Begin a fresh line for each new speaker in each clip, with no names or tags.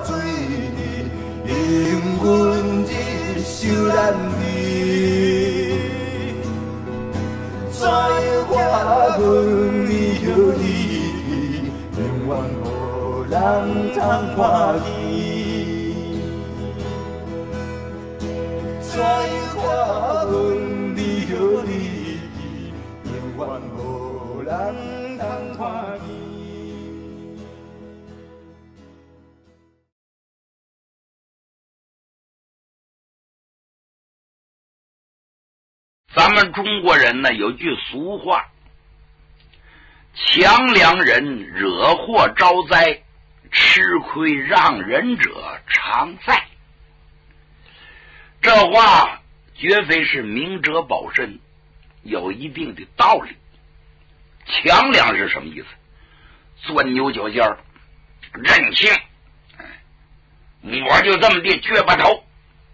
水，因阮日想咱你，怎我分离着你，永远无人通看见。怎我分离着你，永远无人通看见。
咱们中国人呢有句俗话，强梁人惹祸招灾，吃亏让人者常在。这话绝非是明哲保身，有一定的道理。强梁是什么意思？钻牛角尖儿，任性，我就这么地撅巴头，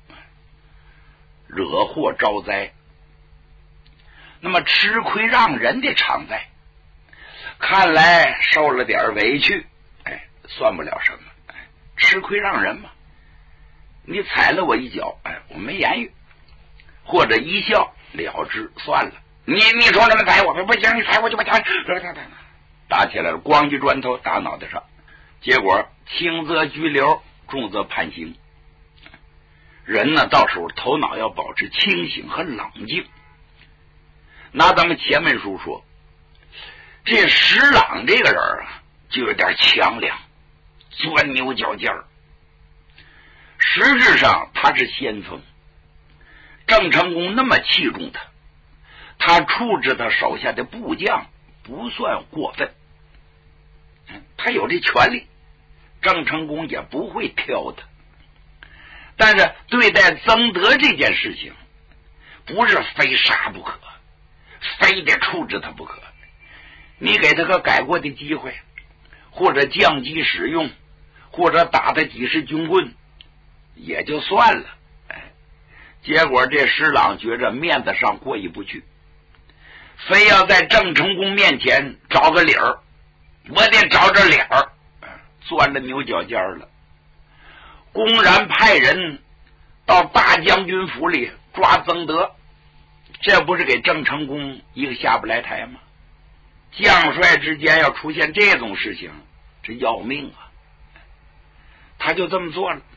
惹祸招灾。那么吃亏让人的常在，看来受了点委屈，算不了什么，吃亏让人嘛。你踩了我一脚，我没言语，或者一笑了之，算了。你冲这么踩我，不行，你踩我就不踩，打起来了，咣一砖头打脑袋上，结果轻则拘留，重则判刑。人呢，到时候头脑要保持清醒和冷静。拿咱们前文书说，这石朗这个人啊，就有点强梁，钻牛角尖儿。实质上他是先锋，郑成功那么器重他，他处置他手下的部将不算过分，他有这权利，郑成功也不会挑他。但是对待曾德这件事情，不是非杀不可，非得处置他不可。你给他个改过的机会，或者降级使用，或者打他几十军棍也就算了。结果这施琅觉着面子上过意不去，非要在郑成功面前找个理儿，我得找着理儿，钻着牛角尖了，公然派人到大将军府里抓曾德，这不是给郑成功一个下不来台吗？将帅之间要出现这种事情，这要命啊！他就这么做了。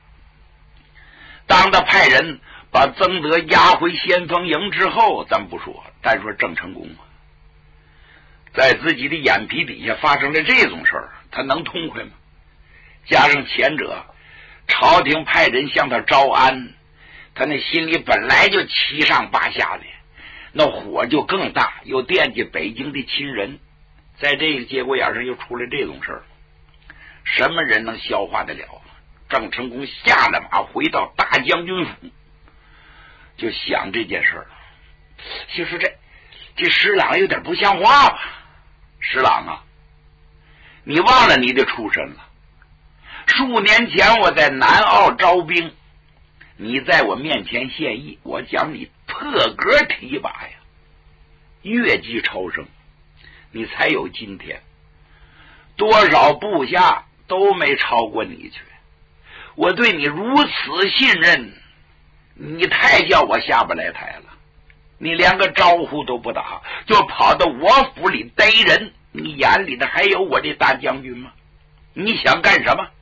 当他派人把曾德押回先锋营之后，咱不说，单说郑成功啊，在自己的眼皮底下发生了这种事儿，他能痛快吗？加上前者朝廷派人向他招安，他那心里本来就七上八下的，那火就更大，又惦记北京的亲人，在这个节骨眼上又出来这种事儿，什么人能消化得了？郑成功下了马，回到大将军府，就想这件事了。就说这施琅有点不像话吧？施琅啊，你忘了你的出身了？数年前我在南澳招兵，你在我面前献艺，我讲你破格提拔呀，越级超升，你才有今天。多少部下都没超过你去，我对你如此信任，你太叫我下不来台了。你连个招呼都不打，就跑到我府里逮人，你眼里的还有我这大将军吗？你想干什么？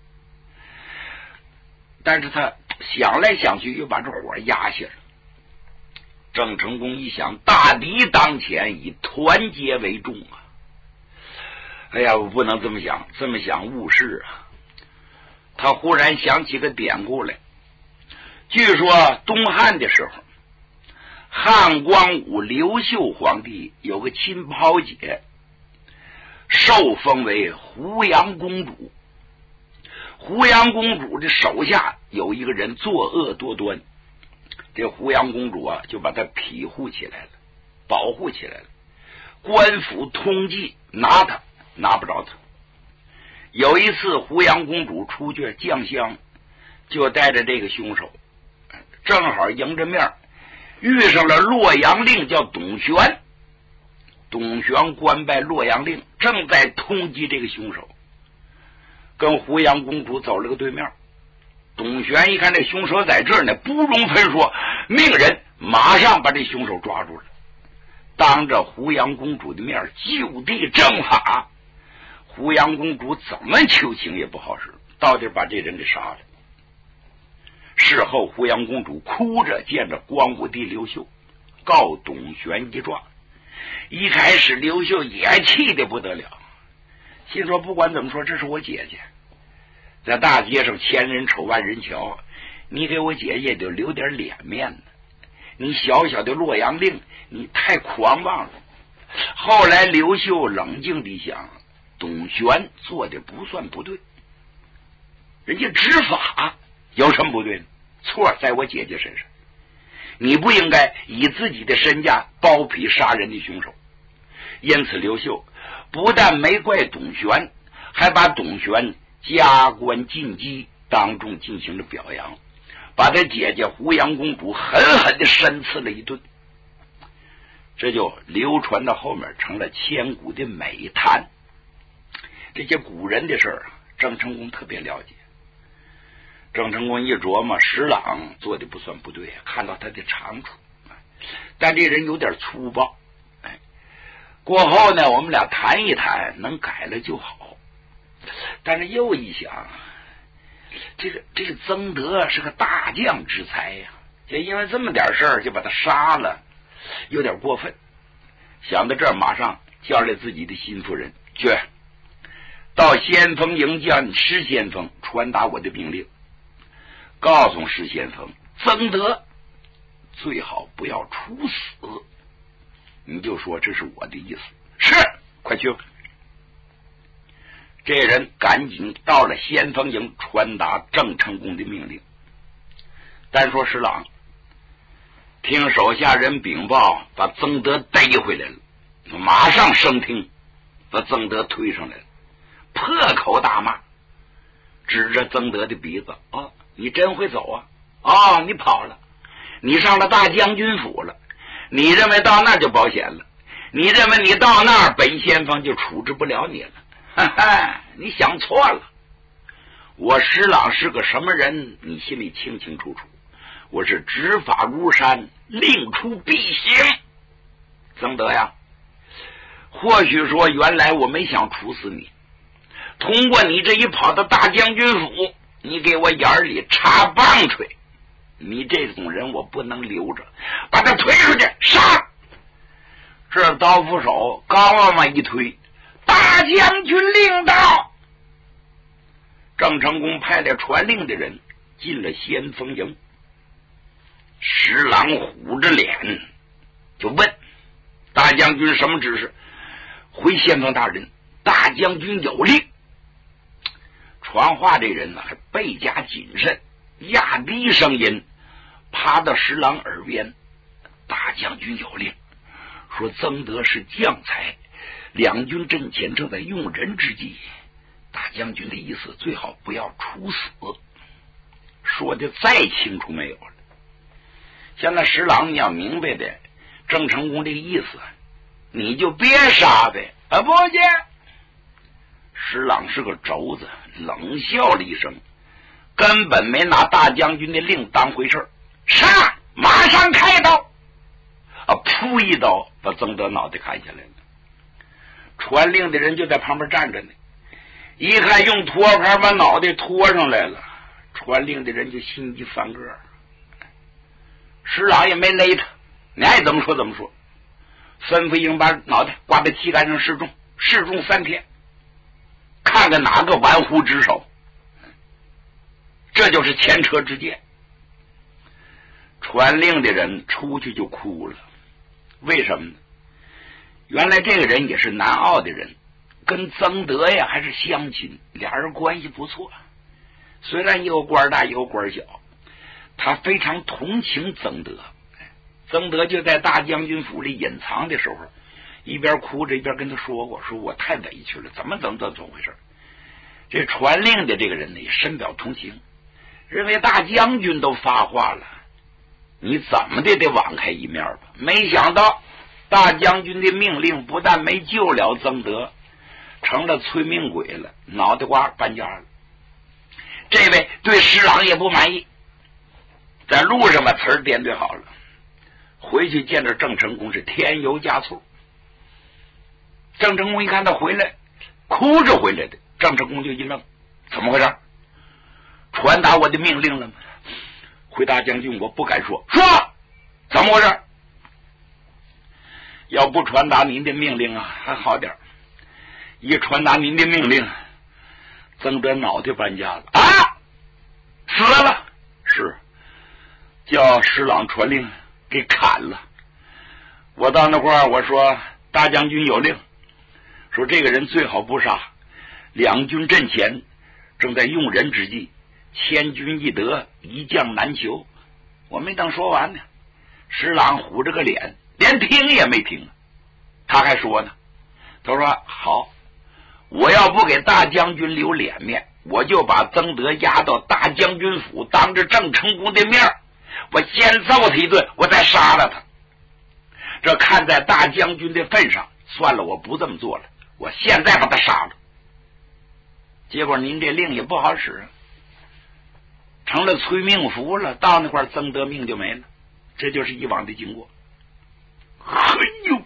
但是他想来想去，又把这火压下了。郑成功一想，大敌当前，以团结为重啊！哎呀，我不能这么想，这么想误事啊！他忽然想起个典故来，据说东汉的时候，汉光武刘秀皇帝有个亲胞姐，受封为胡杨公主。胡杨公主的手下有一个人作恶多端，这胡杨公主啊，就把她庇护起来了，保护起来了。官府通缉，拿她拿不着她。有一次胡杨公主出去将相，就带着这个凶手，正好迎着面遇上了洛阳令，叫董玄。董玄官拜洛阳令，正在通缉这个凶手。 跟胡杨公主走了个对面。董玄一看这凶手在这儿呢，不容分说，命人马上把这凶手抓住了，当着胡杨公主的面就地正法。胡杨公主怎么求情也不好使，到底把这人给杀了。事后胡杨公主哭着见着光武帝刘秀，告董玄一状。一开始刘秀也气得不得了，心说不管怎么说这是我姐姐，在大街上千人瞅万人瞧，你给我姐姐得留点脸面子，你小小的洛阳令你太狂妄了。后来刘秀冷静地想，董玄做的不算不对，人家执法有什么不对呢？错在我姐姐身上，你不应该以自己的身价包庇杀人的凶手。因此刘秀不但没怪董玄，还把董玄加官进击，当众进行了表扬，把他姐姐胡杨公主狠狠地申刺了一顿。这就流传到后面成了千古的美谈。这些古人的事儿郑成功特别了解。郑成功一琢磨，石朗做的不算不对，看到他的长处，但这人有点粗暴。过后呢，我们俩谈一谈，能改了就好。但是又一想，这个曾德是个大将之才呀，就因为这么点事儿就把他杀了，有点过分。想到这儿，马上叫来自己的心腹人，去到先锋营将施先锋传达我的命令，告诉施先锋，曾德最好不要处死，你就说这是我的意思。是，快去。这人赶紧到了先锋营传达郑成功的命令。单说石朗听手下人禀报，把曾德逮回来了，马上升听，把曾德推上来了，破口大骂，指着曾德的鼻子，你真会走啊，你跑了，你上了大将军府了，你认为到那儿就保险了，你认为你到那儿本先锋就处置不了你了，哈哈，你想错了。我石朗是个什么人，你心里清清楚楚，我是执法如山，令出必行。曾德呀，或许说原来我没想处死你，通过你这一跑到大将军府，你给我眼里插棒槌，你这种人我不能留着，把他推出去杀。这刀斧手刚往外一推，大将军令到。郑成功派来传令的人进了先锋营，石朗虎着脸就问大将军什么指示？回先锋大人，大将军有令。传话这人呢还倍加谨慎，压低声音爬到石朗耳边，大将军有令，说曾德是将才，两军阵前正在用人之际，大将军的意思最好不要处死。说的再清楚没有了。现在石朗你要明白的郑成功这个意思，你就别杀呗。不见石朗是个轴子，冷笑了一声，根本没拿大将军的令当回事。杀！马上开刀！噗一刀把曾德脑袋砍下来了。传令的人就在旁边站着呢，一看用托盘把脑袋拖上来了，传令的人就心急翻个。石朗也没勒他，你爱怎么说怎么说，吩咐营把脑袋挂在旗杆上示众，示众3天，看看哪个玩忽职守。这就是前车之鉴。传令的人出去就哭了，为什么呢？原来这个人也是南澳的人，跟曾德呀还是乡亲，俩人关系不错，虽然有官大有官小，他非常同情曾德。曾德就在大将军府里隐藏的时候，一边哭着一边跟他说过，说我太委屈了，怎么回事。这传令的这个人呢也深表同情，认为大将军都发话了，你怎么的得网开一面吧。没想到大将军的命令不但没救了曾德， 成了催命鬼了，脑袋瓜搬家了。这位对施琅也不满意，在路上把词儿编对好了，回去见着郑成功是添油加醋。郑成功一看他回来，哭着回来的，郑成功就一愣，怎么回事？传达我的命令了吗？回大将军，我不敢说。说怎么回事？要不传达您的命令啊还好点，一传达您的命令，曾德脑袋搬家了啊，死了。是叫施琅传令给砍了。我到那块儿我说大将军有令，说这个人最好不杀，两军阵前正在用人之际，千军易得，一将难求。我没等说完呢，施琅虎着个脸，连听也没听，他还说呢，他说好，我要不给大将军留脸面，我就把曾德押到大将军府，当着郑成功的面，我先揍他一顿，我再杀了他。这看在大将军的份上，算了，我不这么做了，我现在把他杀了。结果您这令也不好使，成了催命符了，到那块曾德命就没了。这就是以往的经过。嘿呦，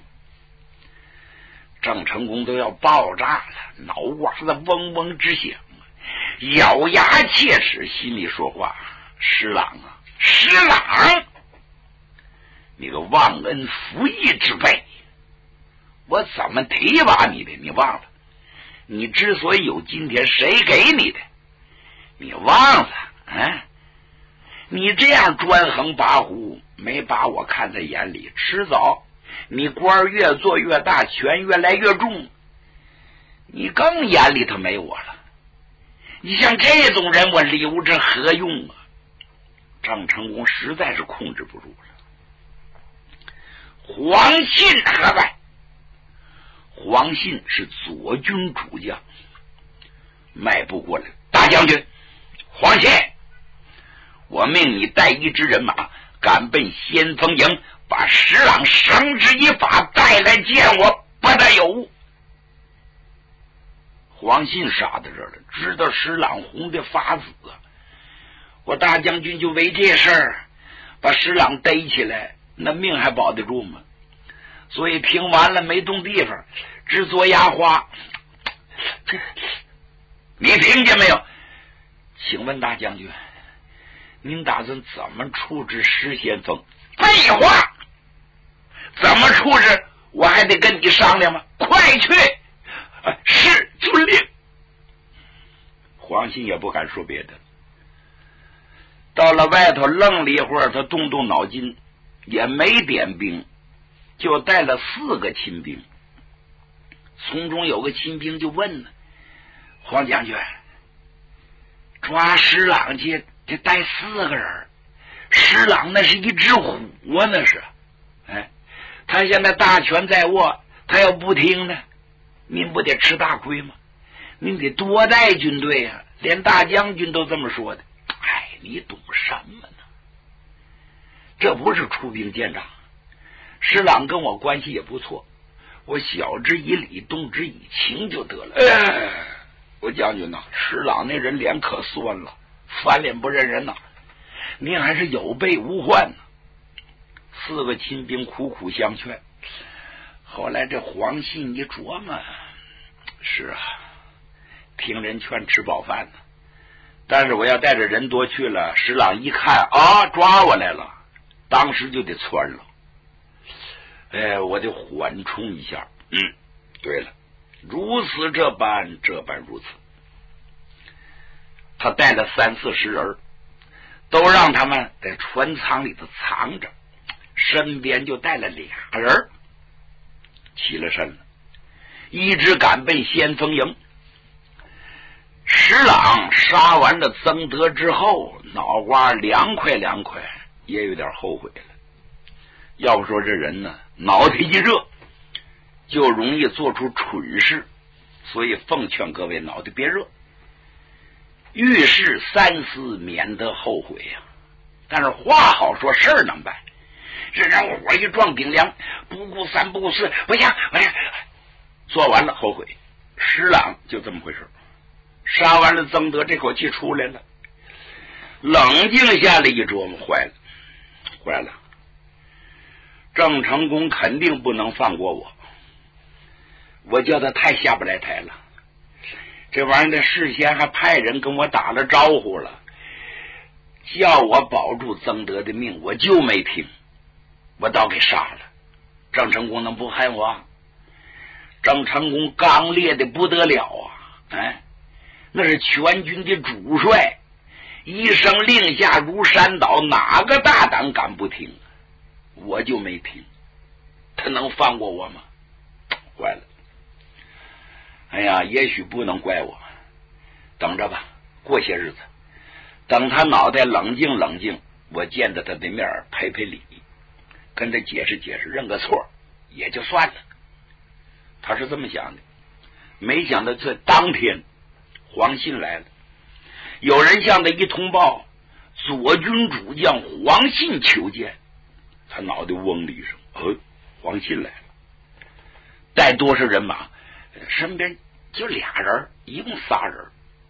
郑成功都要爆炸了，脑瓜子嗡嗡直响，咬牙切齿，心里说话：施琅啊，施琅，你个忘恩负义之辈，我怎么提拔你的？你忘了？你之所以有今天，谁给你的？你忘了啊？你这样专横跋扈，没把我看在眼里，迟早你官越做越大，权越来越重，你更眼里头没我了。你像这种人，我留着何用啊？郑成功实在是控制不住了。黄信何在？黄信是左军主将，迈步过来，大将军黄信，我命你带一支人马赶奔先锋营，把施琅绳之以法带来见我，不得有误。黄信傻在这儿了，知道施琅红的发紫，我大将军就为这事儿把施琅逮起来，那命还保得住吗？所以听完了没动地方，直嘬牙花。你听见没有？请问大将军，您打算怎么处置施先锋？废话，怎么处置我还得跟你商量吗？快去！是遵令。黄信也不敢说别的，到了外头愣了一会儿，他动动脑筋，也没点兵，就带了4个亲兵。从中有个亲兵就问了：黄将军，抓施琅去得带4个人，施琅那是一只虎啊，那是，他现在大权在握，他要不听呢，您不得吃大亏吗？您得多带军队啊，连大将军都这么说的。你懂什么呢？这不是出兵见长，施琅跟我关系也不错，我晓之以理，动之以情就得了。我将军呐，施琅那人脸可酸了，翻脸不认人呐，您还是有备无患呢。4个亲兵苦苦相劝，后来这黄信一琢磨，是啊，听人劝吃饱饭呢，但是我要带着人多去了，施琅一看啊，抓我来了，当时就得窜了。我得缓冲一下。对了，如此这般如此。他带了30-40人，都让他们在船舱里头藏着，身边就带了2人，起了身了，一直赶奔先锋营。施琅杀完了曾德之后，脑瓜凉快，也有点后悔了。要不说这人呢，脑袋一热就容易做出蠢事，所以奉劝各位脑袋别热，遇事三思，免得后悔呀。但是话好说，事儿能办，这人火一撞顶梁，不顾3不顾4，不行，做完了后悔。 施琅就这么回事，杀完了曾德，这口气出来了，冷静下来一琢磨，坏了，郑成功肯定不能放过我叫他太下不来台了。这玩意儿的事先还派人跟我打了招呼了，叫我保住曾德的命，我就没听，我倒给杀了。郑成功能不恨我？郑成功刚烈的不得了啊！那是全军的主帅，一声令下如山倒，哪个大胆敢不听？我就没听，他能放过我吗？坏了！哎呀，也许不能怪我，等着吧，过些日子，等他脑袋冷静冷静，我见着他的面赔礼，跟他解释解释，认个错也就算了。他是这么想的，没想到这当天黄信来了，有人向他一通报，左军主将黄信求见。他脑袋嗡的一声，黄信来了，带多少人马？身边就俩人，一共仨人。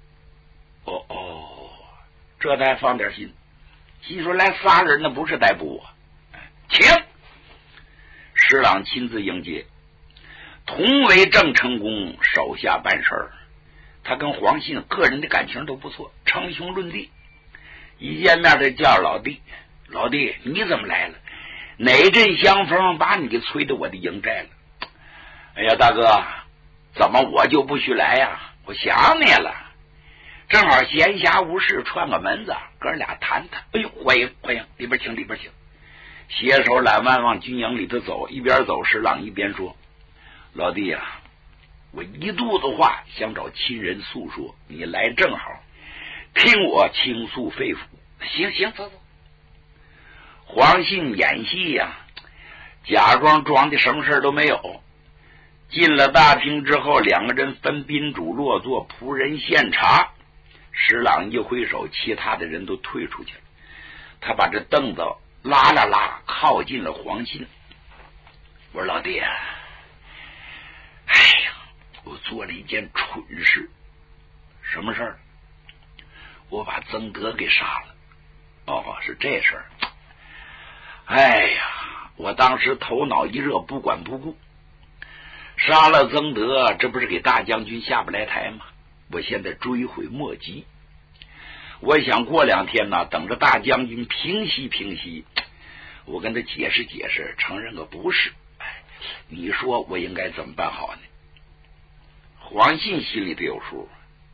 这才放点心，心说来仨人那不是逮捕我，请施琅亲自迎接，同为郑成功手下办事儿。他跟黄信个人的感情都不错，称兄论弟。一见面他叫老弟，老弟你怎么来了？哪阵香风把你给吹到我的营寨了？哎呀，大哥，怎么我就不许来呀？我想你了，正好闲暇无事串个门子，哥俩谈谈。哎呦，欢迎欢迎，里边请里边请。携手揽腕往军营里头走，一边走施琅一边说：老弟啊，我一肚子话想找亲人诉说，你来正好，听我倾诉肺腑。行，走。黄信演戏呀，假装的什么事都没有。进了大厅之后，两个人分宾主落座，仆人献茶。施琅一挥手，其他的人都退出去了。他把这凳子拉了拉，靠近了黄信。我说老弟啊，哎呀，我做了一件蠢事。什么事儿？我把曾德给杀了。是这事儿。哎呀，我当时头脑一热，不管不顾，杀了曾德，这不是给大将军下不来台吗？我现在追悔莫及。我想过2天呢，等着大将军平息，我跟他解释解释，承认个不是。你说我应该怎么办好呢？黄信心里头有数。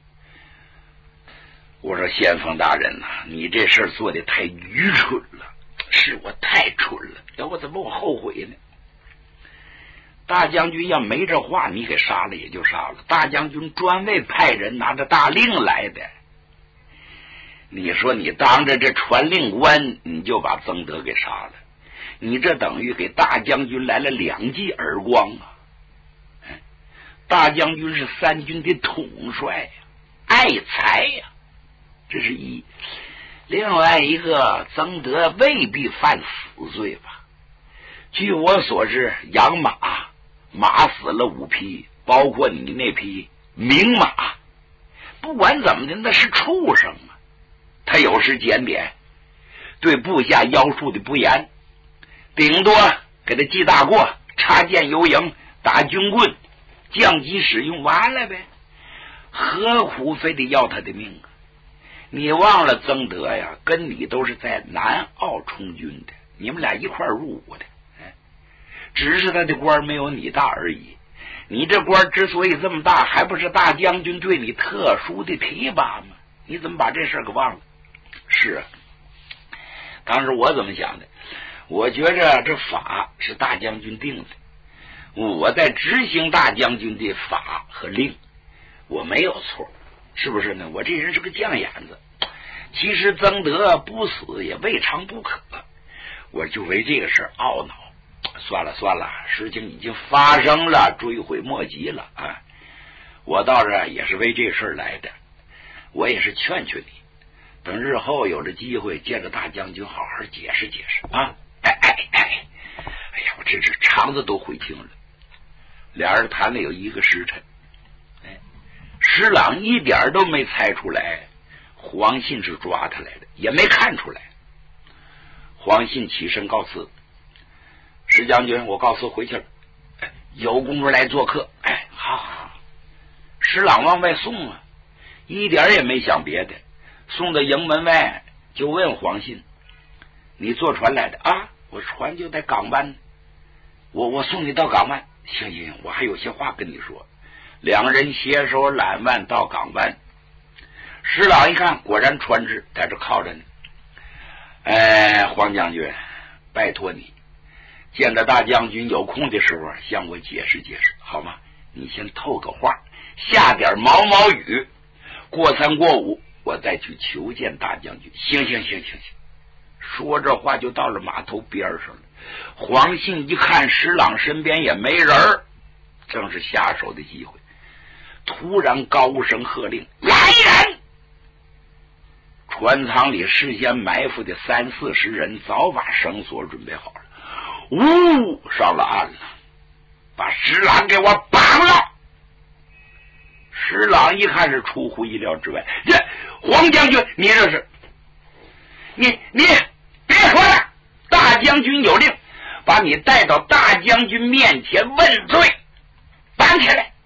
我说先锋大人呐，你这事儿做的太愚蠢了，是我太蠢了，要不怎么我后悔呢？大将军要没这话，你给杀了也就杀了。大将军专为派人拿着大令来的，你说你当着这传令官，你就把曾德给杀了，你这等于给大将军来了2记耳光啊！大将军是3军的统帅呀，爱才呀，这是一。另外一个，曾德未必犯死罪吧？据我所知，养马死了5匹，包括你那匹名马。不管怎么的，那是畜生啊！他有时检点，对部下要束的不严，顶多给他记大过，插剑游营，打军棍，降级使用，完了呗。何苦非得要他的命啊？你忘了曾德呀，跟你都是在南澳充军的，你们俩一块入伍的，只是他的官没有你大而已。你这官之所以这么大，还不是大将军对你特殊的提拔吗？你怎么把这事给忘了？是啊，当时我怎么想的？我觉着这法是大将军定的，我在执行大将军的法和令，我没有错，是不是呢？我这人是个犟眼子，其实曾德不死也未尝不可，我就为这个事懊恼。算了，事情已经发生了，追悔莫及了啊！我倒是也是为这事来的，我也是劝劝你，等日后有了机会见着大将军好好解释解释啊！哎呀，我真是肠子都悔青了。俩人谈了有1个时辰， 石朗一点都没猜出来黄信是抓他来的，也没看出来。黄信起身告辞：“石将军，我告辞回去了，有功夫来做客。”好。石朗往外送啊，一点也没想别的，送到营门外就问黄信：“你坐船来的啊？”“我船就在港湾，我送你到港湾。”“行，我还有些话跟你说。”两人携手揽腕到港湾。石朗一看，果然船只在这靠着呢。黄将军，拜托你，见到大将军有空的时候向我解释解释好吗？你先透个话，下点毛毛雨，过3过5我再去求见大将军。行。说这话就到了码头边上了。黄信一看石朗身边也没人，正是下手的机会，突然高声喝令：“来人！”船舱里事先埋伏的30-40人早把绳索准备好了，上了岸了，把石朗给我绑了。石朗一看是出乎意料之外，黄将军，你这是你别说了，大将军有令，把你带到大将军面前问罪，绑起来。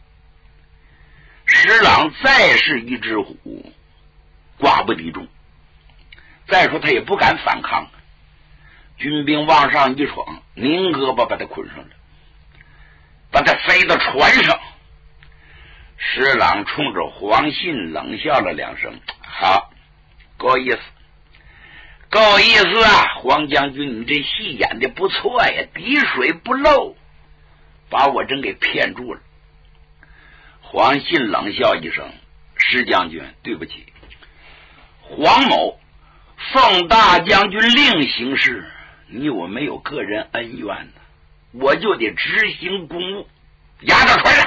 石朗再是一只虎，寡不敌众，再说他也不敢反抗，军兵往上一闯，拧胳膊把他捆上了，把他塞到船上。石朗冲着黄信冷笑了2声：“好，够意思啊，黄将军，你这戏演的不错呀，滴水不漏，把我真给骗住了。”黄信冷笑一声：“石将军，对不起，黄某奉大将军令行事，你我没有个人恩怨呢，我就得执行公务，押到船上。”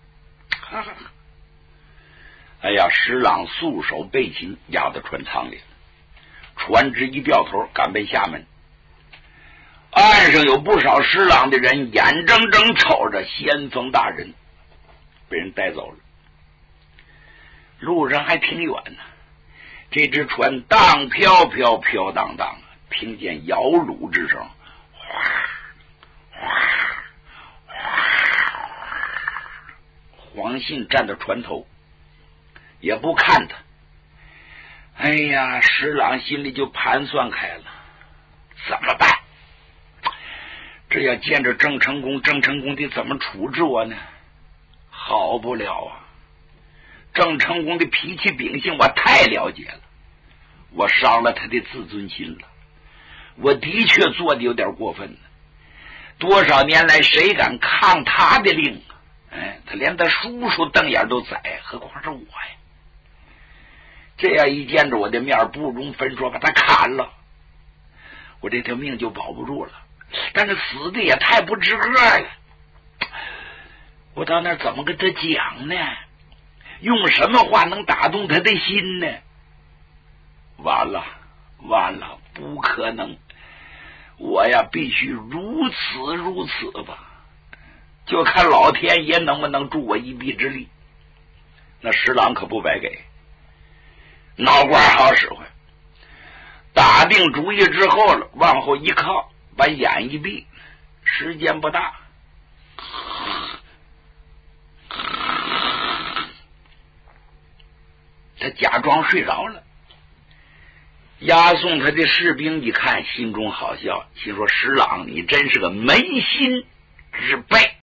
石朗束手被擒，押到船舱里，船只一掉头赶奔厦门。岸上有不少石朗的人眼睁睁瞅着先锋大人被人带走了。路上还挺远呢，这只船荡飘飘飘荡荡，听见摇橹之声，黄信站到船头也不看他。石朗心里就盘算开了，怎么办？这要见着郑成功得怎么处置我呢？好不了啊！郑成功的脾气秉性我太了解了，我伤了他的自尊心了，我的确做的有点过分了。多少年来谁敢抗他的令啊？他连他叔叔瞪眼都宰，何况是我呀？这样一见着我的面，不容分说把他砍了，我这条命就保不住了。但是死的也太不值个了，我到那怎么跟他讲呢？用什么话能打动他的心呢？完了，不可能，我呀必须如此吧，就看老天爷能不能助我一臂之力。那石朗可不白给，脑瓜好使唤，打定主意之后了，往后一靠，把眼一闭，时间不大，他假装睡着了。押送他的士兵一看，心中好笑，心说石朗你真是个没心之辈。